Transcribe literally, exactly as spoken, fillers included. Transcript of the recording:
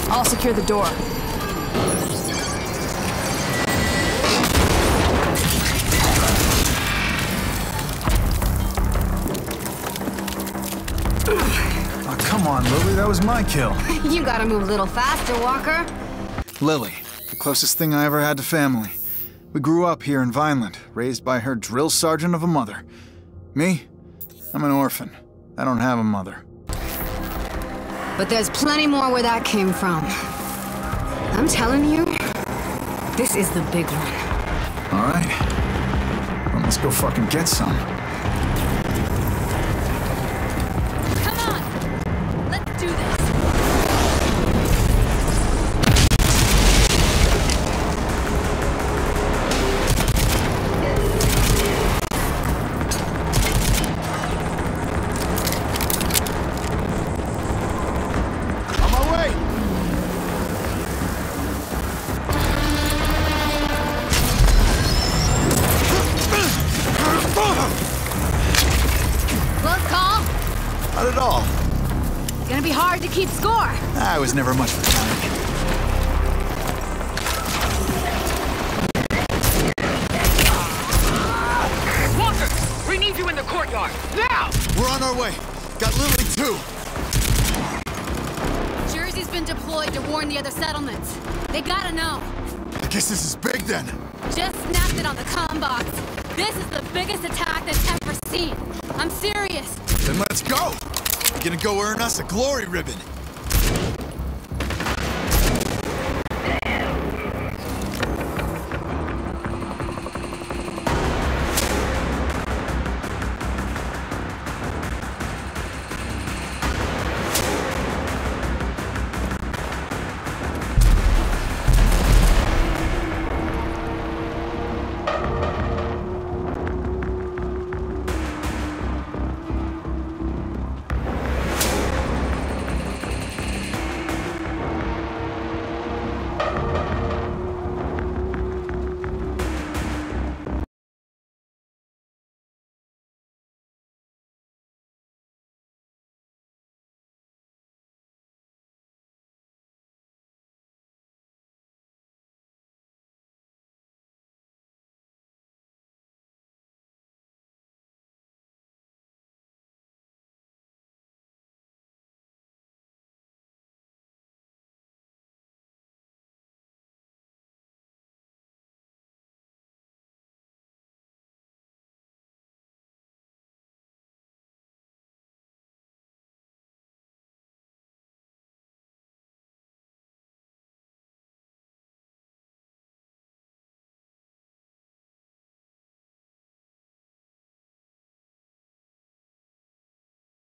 I'll secure the door. Oh, come on, Lily, that was my kill. You gotta move a little faster, Walker. Lily, the closest thing I ever had to family. We grew up here in Vineland, raised by her drill sergeant of a mother. Me? I'm an orphan. I don't have a mother. But there's plenty more where that came from. I'm telling you, this is the big one. All right. Well, let's go fucking get some. Come on! Let's do this! Not at all. It's gonna be hard to keep score. I was never much for counting. Walker! We need you in the courtyard! Now! We're on our way. Got Lily too. Jersey's been deployed to warn the other settlements. They gotta know. I guess this is big then. Just snapped it on the comm box. This is the biggest attack they've ever seen. I'm serious. Then let's go. You're gonna go earn us a glory ribbon.